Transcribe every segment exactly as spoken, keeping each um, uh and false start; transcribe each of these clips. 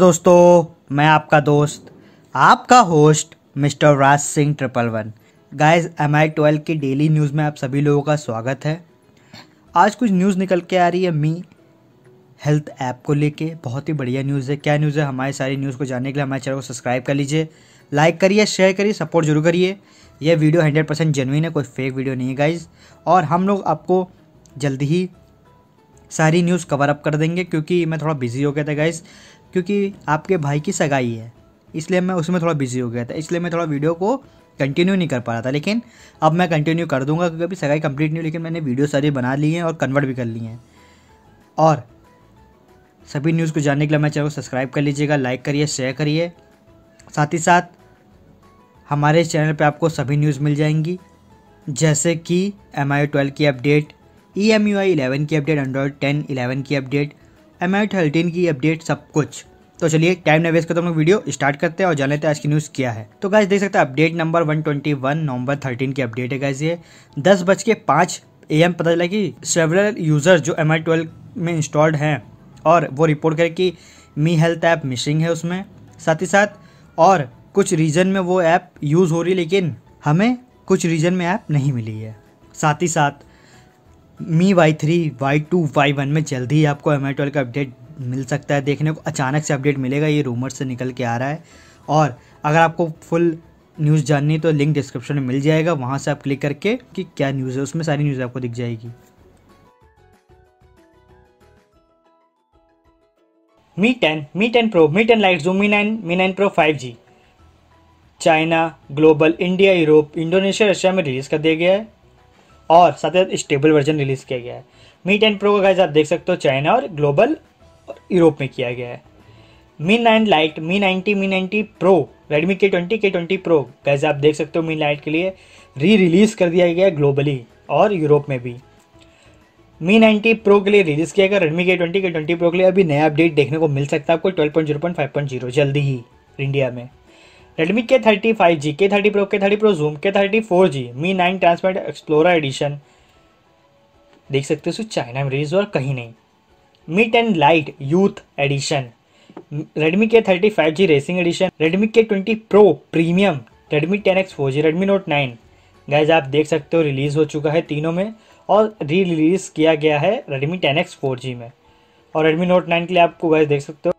दोस्तों, मैं आपका दोस्त, आपका host mister Raj Singh triple one. Guys, M I twelve की डेली न्यूज़ में आप सभी लोगों का स्वागत है। आज कुछ न्यूज़ निकल के आ रही है मी हेल्थ ऐप को लेके। बहुत ही बढ़िया न्यूज़ है। क्या न्यूज़ है? हमारी सारी न्यूज़ को जानने के लिए हमारे चैनल को सब्सक्राइब कर लीजिए, लाइक करिए, शेयर करिए, सपोर्ट जरूर करिए। यह वीडियो हंड्रेड परसेंट जेन्युइन है, कोई फेक वीडियो नहीं है गाइज। और हम लोग आपको जल्दी ही सारी न्यूज़ कवर अप कर देंगे, क्योंकि मैं थोड़ा बिजी हो गया था गाइज, क्योंकि आपके भाई की सगाई है, इसलिए मैं उसमें थोड़ा बिजी हो गया था। इसलिए मैं थोड़ा वीडियो को कंटिन्यू नहीं कर पा रहा था, लेकिन अब मैं कंटिन्यू कर दूंगा, क्योंकि अभी सगाई कंप्लीट नहीं हुई, लेकिन मैंने वीडियो सारी बना ली हैं और कन्वर्ट भी कर ली हैं। और सभी न्यूज़ को जानने के लिए हमारे चैनल को सब्सक्राइब कर लीजिएगा, लाइक करिए, शेयर करिए। साथ ही साथ हमारे चैनल पे आपको सभी न्यूज़ मिल जाएंगी, जैसे कि एम आई ट्वेल्व की update, E M U I eleven की अपडेट, एंड्रॉयड टेन इलेवन की अपडेट, एम आई थर्टीन की अपडेट, सब कुछ। तो चलिए टाइम न वेस्ट करते हम लोग वीडियो स्टार्ट करते हैं और जान लेते हैं आज की न्यूज़ क्या है। तो गाइस देख सकते हैं update number one twenty one November thirteen की अपडेट है गाइस। ये दस बज के पाँच ए एम पता चला कि सेवरल यूजर्स जो एम आई ट्वेल्व में इंस्टॉल्ड हैं और वो रिपोर्ट करें कि मी हेल्थ ऐप मिसिंग है उसमें। साथ ही साथ और कुछ रीजन में वो ऐप यूज़ हो रही है, लेकिन हमें कुछ रीजन में ऐप नहीं मिली है। साथ ही साथ Mi Y three Y two Y one में जल्दी ही आपको एम आई ट्वेल्व का अपडेट मिल सकता है देखने को। अचानक से अपडेट मिलेगा, ये रूमर से निकल के आ रहा है। और अगर आपको फुल न्यूज़ जाननी है तो लिंक डिस्क्रिप्शन में मिल जाएगा, वहाँ से आप क्लिक करके कि क्या न्यूज़ है, उसमें सारी न्यूज़ आपको दिख जाएगी। Mi ten, Mi ten pro, Mi ten lite zoom, Mi nine, Mi nine pro five G China, global, India, Europe, Indonesia, Russia में रिलीज़ कर दिया गया है और साथ ही साथ स्टेबल वर्जन रिलीज़ किया गया है। मी टेन प्रो का गाइस आप देख सकते हो चाइना और ग्लोबल और यूरोप में किया गया है। Mi nine lite, Mi ninety, Mi ninety pro, Redmi K twenty, K twenty pro guys आप देख सकते हो मी लाइट के लिए री रिलीज़ कर दिया गया है ग्लोबली और यूरोप में भी। मी नाइन्टी प्रो के लिए रिलीज़ किया गया। Redmi K twenty, K twenty pro के लिए अभी नया अपडेट देखने को मिल सकता है आपको twelve point zero point five point zero जल्दी ही इंडिया में। Redmi K thirty five G, K thirty pro, K thirty pro zoom, K thirty four G, Mi nine transparent explorer edition देख सकते हो चाइना में रिलीज और कहीं नहीं। Mi ten lite youth edition, Redmi K thirty five G racing edition, Redmi K twenty pro premium, Redmi ten X four G, Redmi note nine guys आप देख सकते हो रिलीज हो चुका है तीनों में और री रिलीज किया गया है Redmi ten X four G में। और रेडमी नोट नाइन के लिए आपको गाइज देख सकते हो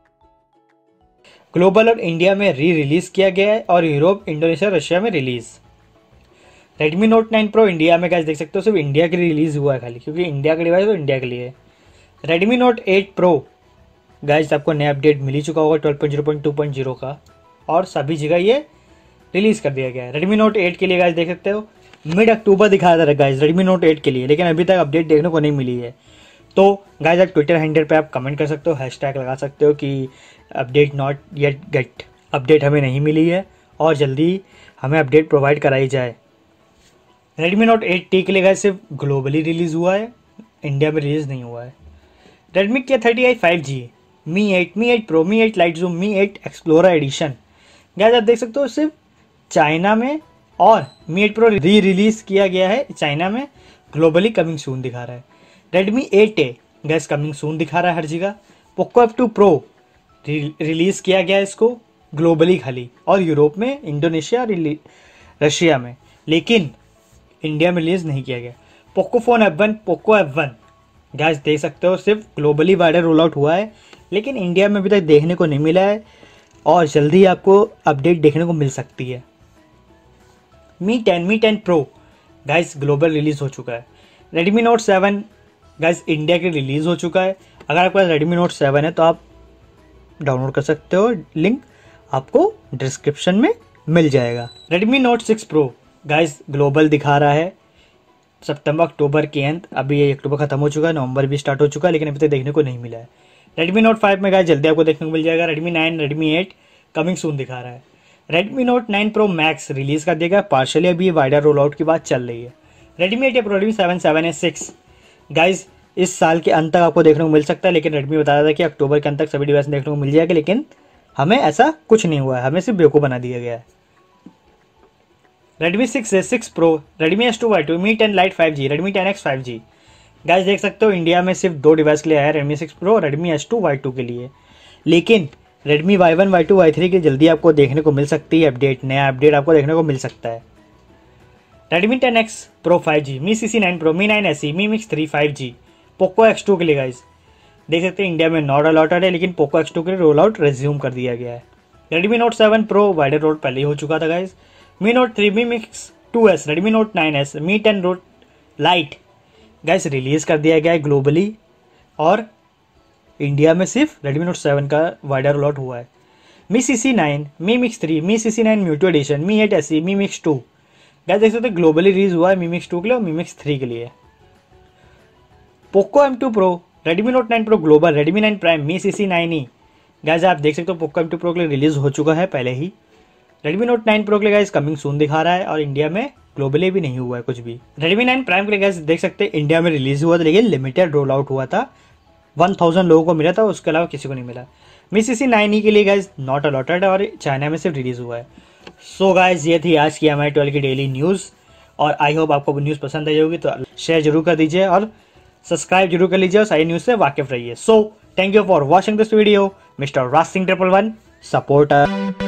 ग्लोबल और इंडिया में री रिलीज किया गया है और यूरोप, इंडोनेशिया, रशिया में release. Redmi note nine pro India में गाइस देख सकते हो सिर्फ इंडिया के लिए रिलीज हुआ है खाली, क्योंकि इंडिया का डिवाइस तो इंडिया के लिए। Redmi note eight pro guys आपको नया अपडेट मिल ही चुका होगा twelve point zero point two point zero का और सभी जगह ये रिलीज कर दिया गया है। रेडमी नोट एट के लिए गाइस देख सकते हो मिड अक्टूबर दिखाया जा रहा है गाइस रेडमी नोट एट के लिए, लेकिन अभी तक अपडेट देखने को नहीं मिली है। तो गाइस आप ट्विटर हैंडल पे आप कमेंट कर सकते हो, हैशटैग लगा सकते हो कि update not yet get, update हमें नहीं मिली है और जल्दी हमें अपडेट प्रोवाइड कराई जाए। रेडमी नोट एट टी के लिए गाइस सिर्फ ग्लोबली रिलीज हुआ है, इंडिया में रिलीज नहीं हुआ है। Redmi K thirty I five G, Mi eight, Mi eight pro, Mi eight lite zoom, Mi eight explorer edition guys आप देख सकते हो सिर्फ चाइना में और Mi eight pro re release किया गया है चाइना में, ग्लोबली कमिंग सून दिखा रहा है। Redmi eight A guys coming soon दिखा रहा है हर जगह। Poco F two pro release किया गया है इसको ग्लोबली खाली और यूरोप में, इंडोनेशिया, रशिया में, लेकिन इंडिया में रिलीज नहीं किया गया। Poco phone F one, Poco F one guys देख सकते हो सिर्फ ग्लोबली वाइडर रोल आउट हुआ है, लेकिन इंडिया में अभी तक देखने को नहीं मिला है और जल्दी आपको अपडेट देखने को मिल सकती है। Mi ten, Mi ten pro guys global release हो चुका है। Redmi note seven guys India के रिलीज हो चुका है। अगर आपके पास रेडमी नोट सेवन है तो आप डाउनलोड कर सकते हो, लिंक आपको डिस्क्रिप्शन में मिल जाएगा। Redmi note six pro guys global दिखा रहा है सितंबर अक्टूबर के अंत, अभी ये अक्टूबर खत्म हो चुका है, नवंबर भी स्टार्ट हो चुका है, लेकिन अभी तक देखने को नहीं मिला है। रेडमी नोट फाइव में गाइस जल्दी आपको देखने को मिल जाएगा। Redmi nine, Redmi eight coming soon दिखा रहा है। Redmi note nine pro max release कर देगा पार्शली, अभी वाइडर रोल आउट की बात चल रही है। Redmi eight pro, Redmi seven, seven A six guys इस साल के अंत तक आपको देखने को मिल सकता है, लेकिन रेडमी बता रहा था कि अक्टूबर के अंत तक सभी डिवाइस देखने को मिल जाएगा, लेकिन हमें ऐसा कुछ नहीं हुआ है, हमें सिर्फ बेवकूफ बना दिया गया है। Redmi six A six pro, Redmi S two Y two, Mi ten lite five G, Redmi ten X five G guys देख सकते हो इंडिया में सिर्फ दो डिवाइस के लिए आया है, Redmi six pro, Redmi S two Y two के लिए, लेकिन Redmi Y one Y two Y three की जल्दी आपको देखने को मिल सकती है अपडेट, नया अपडेट आपको देखने को मिल सकता है। Redmi ten X pro five G, Mi C C nine pro, Mi nine S E, Mi mix three five G, Poco X two के लिए गाइस देख सकते हैं इंडिया में नॉट अलॉटेड है, लेकिन पोको एक्स टू के लिए रोल आउट रिज्यूम कर दिया गया है। Redmi note seven pro wider road पहले ही हो चुका था guys. Mi note three, Mi mix two S, Redmi note nine S, Mi ten road lite guys release कर दिया गया है ग्लोबली, और इंडिया में सिर्फ रेडमी नोट सेवन का वाइडर रोल आउट हुआ है। Mi C C nine, Mi mix three, Mi C C nine Meitu edition, Mi eight S E, Mi mix to guys देख सकते हैं ग्लोबली रिलीज हुआ है मी मिक्स टू के लिए और मी मिक्स थ्री के लिए। Poco M two pro, Redmi note nine pro global, Redmi nine prime, Mi C C nine E guys आप देख सकते हो पोको एम टू प्रो के लिए रिलीज हो चुका है पहले ही। रेडमी नोट नाइन प्रो के लिए गाइस कमिंग सून दिखा रहा है, और इंडिया में ग्लोबली भी नहीं हुआ है कुछ भी। रेडमी नाइन प्राइम के लिए गाइस देख सकते हैं इंडिया में रिलीज हुआ था, लेकिन लिमिटेड रोल आउट हुआ था, वन थाउजेंड लोगों को मिला था, उसके अलावा किसी को नहीं मिला। मी सी सी नाइन ई के लिए गाइस नॉट अलॉटेड है और चाइना में सिर्फ रिलीज हुआ है। सो गाइस ये थी आज की एम आई ट्वेल्व की डेली न्यूज़, और आई होप आपको न्यूज़ पसंद आई होगी, तो शेयर जरूर कर दीजिए और सब्सक्राइब जरूर कर लीजिए और सारी न्यूज़ से वाकिफ रहिए। So thank you for watching this video, mister Raj Singh triple one supporter.